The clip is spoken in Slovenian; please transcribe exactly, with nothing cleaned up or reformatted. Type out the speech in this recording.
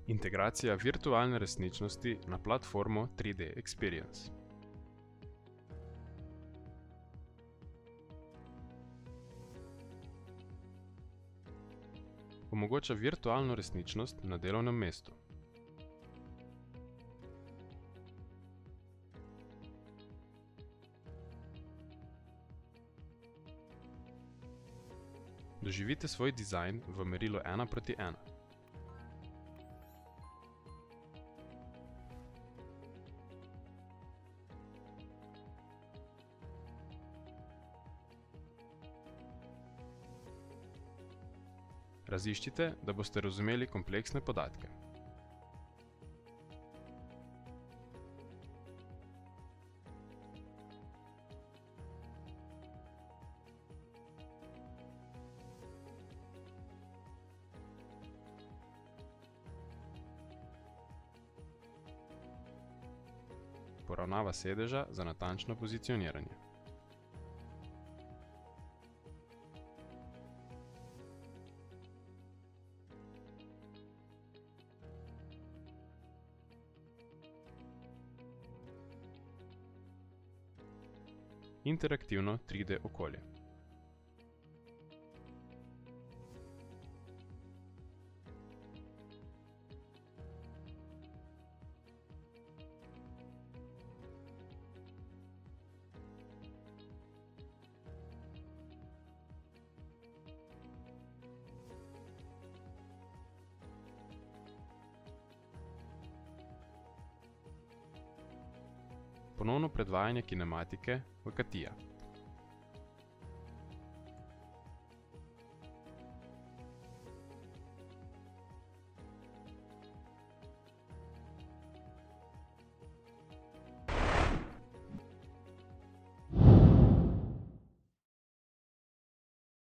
Integracija virtualne resničnosti na platformo tri D Experience. Omogoča virtualno resničnost na delovnem mestu. Doživite svoj dizajn v merilu ena proti ena. Raziščite, da boste razumeli kompleksne podatke. Poravnava sedeža za natančno pozicioniranje. Interaktivno tri D okolje. Ponovno predvajanje kinematike v Catia.